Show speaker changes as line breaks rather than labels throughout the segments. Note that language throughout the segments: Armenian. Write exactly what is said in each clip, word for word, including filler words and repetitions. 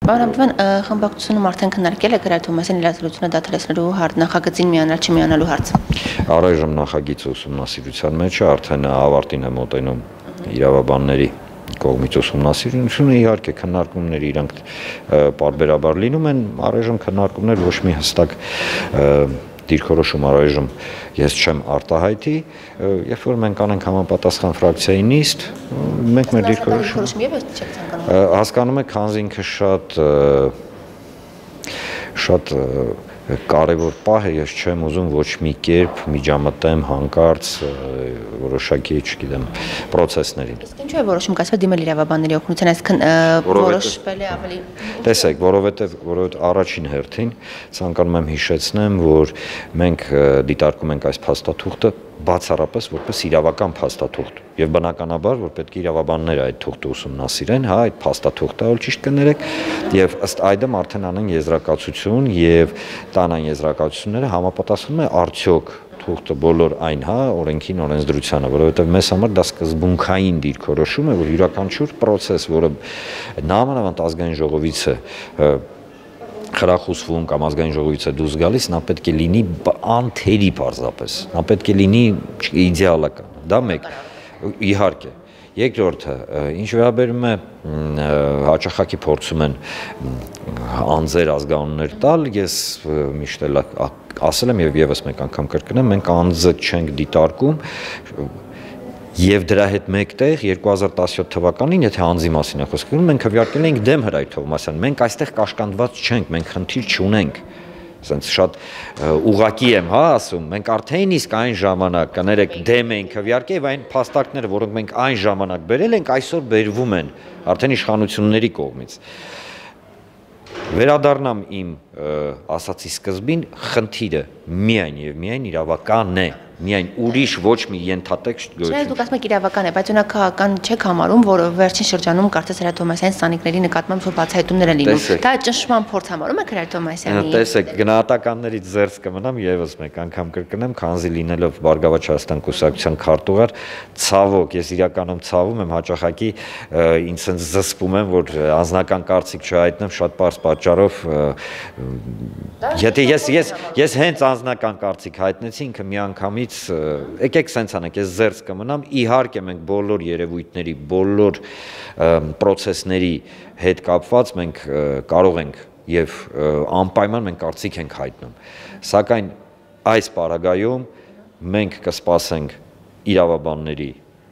Պարոն Հաբիբյան, խմբակցությունում արդեն քննարկել է Գրալ Թոմասյանի լիազորությունը դադարեցնելու հարց, նախագծին միանալ չմիանալու հարցը։
Առայժմ նախագիծը ուսումնասիրության մեջ է, արդեն ավարտին է մոտենում իրավաբանների կողմից ուսումնասիրությունը, իհարկե քննարկումները իրանք պարբերաբար լինում են, առայժմ քննարկումներ ոչ մի հստակ դիրքորոշում առայժմ ես չեմ արտահայտի, երբ որ մենք անենք համապատասխան ֆրակցիայի նիստ, մենք մեր դիրքորոշումը հասկանում եք, քանզի ինքը շատ շատ կարևոր պահ է, ես չեմ ուզում ոչ մի կերպ միջամտեմ հանկարծ որոշակի, չգիտեմ, պրոցեսներին։
Իսկ ինչու է որոշում կայացվել դիմել իրավաբանների օգնության, այսինքն որոշվել է ավելի։
Տեսեք, որովհետև որովհետև առաջին հերթին ցանկանում եմ հիշեցնեմ, որ մենք դիտարկում ենք այս փաստաթուղթը բացառապես որպես իրավական փաստաթուղթ եւ բնականաբար որ պետք է իրավաբանները այդ թուղթը ուսումնասիրեն, հա, այդ փաստաթուղթը ալ ճիշտ կներեք եւ ըստ այդմ արդեն անեն եզրակացություն եւ տան այն եզրակացությունները համապատասխանում է արդյոք թուղթը բոլոր այն, հա, օրենքին, օրենսդրությանը, որովհետեւ մեզ համար դա սկզբունքային դիրքորոշում է, որ յուրաքանչյուր process, որը նամանավանդ ազգային ժողովից է խրախուսվում կամ ազգային ժողովից է դուրս գալիս, նա պետք է լինի անթերի պարզապես, նա պետք է լինի իդեալական, դա մեկ, իհարկե, երկրորդը, ինչ վերաբերում է հաճախակի փորձում են անձեր ազգանուններ տալ, ես միշտ էլ ասել եմ եւ եւս մեկ անգամ կրկնեմ, մենք անձը չենք դիտարկում Եվ դրա հետ մեկտեղ երկու հազար տասնյոթ թվականին, եթե անձի մասին է խոսքը, մենք քվեարկել էինք դեմ Հրայր Թովմասյան, մենք այստեղ կաշկանդված չենք, մենք խնդիր չունենք, ասենց շատ ուղղակի եմ, հա, ասում, մենք արդեն իսկ այն ժամանակ, կներեք, դեմ էինք քվեարկել, այն փաստարկները, որոնք մենք այն ժամանակ բերել ենք, այսօր բերվում են արդեն իշխանությունների կողմից։ Վերադառնամ իմ ասացի սկզբին, խնդիրը միայն եւ միայն իրավական է, միայն ուրիշ ոչ մի ենթատեքստ գոյություն։
Չէ, դուք ասում եք իրավական է, բայց օրինակ քաղաքական չեք համարում, որ վերջին շրջանում կարծես Հրայր Թովմասյանի սանիկների նկատմամբ որ բացահայտումներ են լինում։ Դա ճնշման փորձ համարում եք Հրայր Թովմասյանի։
Տեսեք, գնահատականներից զերծ կմնամ եւս մեկ անգամ կրկնեմ, քանզի լինելով Բարգավաճ Հայաստան կուսակցության քարտուղար, ցավոք, ես իրականում ցավում եմ, հաճախակի ինձ sense զսպում եմ, որ անձնական կարծիք չհայտնեմ շատ པարզ պատճառով Եթե ես ես ես հենց անձնական կարծիք հայտնեցի, ինքը միանգամից եկեք սենց անենք, ես զերծ կմնամ, իհարկե մենք բոլոր երևույթների, բոլոր պրոցեսների հետ կապված մենք կարող ենք եւ անպայման մենք կարծիք ենք հայտնում, սակայն այս պարագայում մենք կսպասենք իրավաբանների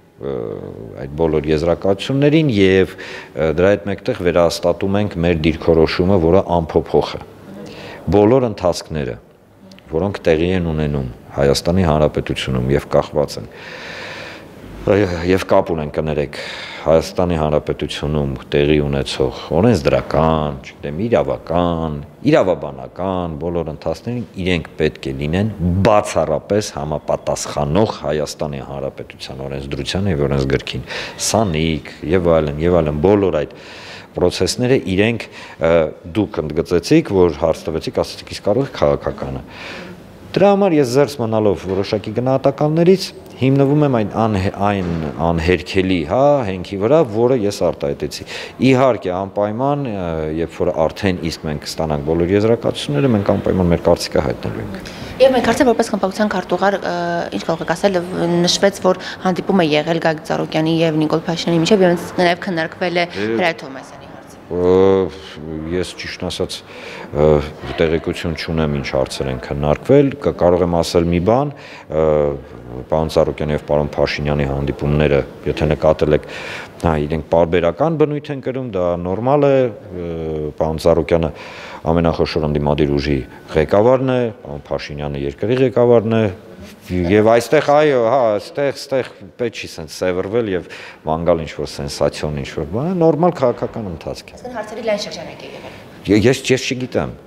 այդ բոլոր եզրակացություններին եւ դրա հետ մեկտեղ վերահաստատում ենք մեր դիրքորոշումը, որը անփոփոխ է։ Բոլոր ընթացքները, որոնք տեղի են ունենում Հայաստանի Հանրապետությունում եւ կախված են եւ կապ ունեն կներեք Հայաստանի Հանրապետությունում տեղի ունեցող օրենսդրական, չգիտեմ, իրավական, իրավաբանական բոլոր ընթացքներին իրենք պետք է լինեն բացառապես համապատասխանող Հայաստանի Հանրապետության օրենսդրության եւ օրենսգրքին, սանիկ եւ այլն եւ այլն բոլոր այդ պրոցեսները իրենք դուք ընդգծեցիք, որ հարց տվեցիք, ասացիք, իսկ կարող է քաղաքականը։ Դրա համար ես զերծ մնալով որոշակի գնահատականներից հիմնվում եմ այն այն անհերքելի, հա, հենքի վրա, որը ես արտահայտեցի։ Իհարկե, անպայման, երբ որ արդեն իսկ մենք ստանանք բոլոր եզրակացությունները, մենք անպայման մեր կարծիքը հայտնելու ենք։
Եվ մենք արդեն որպես խմբակցության քարտուղար, ինչ կարող եք ասել, նշվեց, որ հանդիպում է եղել Գագիկ Ծառուկյանի եւ Նիկոլ Փաշինյանի միջեւ, եւ նաեւ քննարկվել է Հրայր Թովմասյանի
Ես ճիշտ ասած տեղեկություն չունեմ ինչ հարցեր են քննարկվել, կարող եմ ասել մի բան, պարոն Ծառուկյանի եւ պարոն Փաշինյանի հանդիպումները, եթե նկատել եք, հա, իրենք պարբերական բնույթ են կրում, դա նորմալ է, պարոն Ծառուկյանը ամենախոշոր ընդդիմադիր ուժի ղեկավարն է, պարոն Փաշինյանը երկրի ղեկավարն է, Եվ այստեղ, այո, հա, այստեղ, այստեղ պետք չի սենց սևրվել եւ մանգալ ինչ-որ սենսացիոն ինչ-որ բան, նորմալ քաղաքական ընթացք է։
Այսինքն հարցերի լայն շրջանակ է եղել։
Ես ես չգիտեմ։